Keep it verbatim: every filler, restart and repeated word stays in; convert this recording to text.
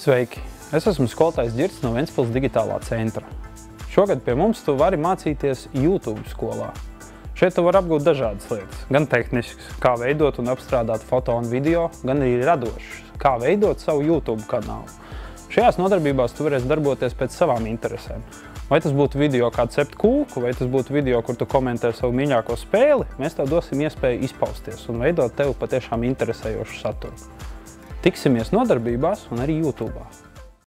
Sveiki! Es esmu skolotājs Ģirts no Ventspils digitālā centra. Šogad pie mums tu vari mācīties YouTube skolā. Šeit tu vari apgūt dažādas lietas, gan tehnisks, kā veidot un apstrādāt foto un video, gan arī radošs, kā veidot savu YouTube kanālu. Šajās nodarbībās tu varēsi darboties pēc savām interesēm. Vai tas būtu video, kā cept kūku, vai tas būtu video, kur tu komentē savu mīļāko spēli, mēs tev dosim iespēju izpausties un veidot tev patiešām interesējošu saturu. Tiksimies nodarbībās un arī YouTube'ā.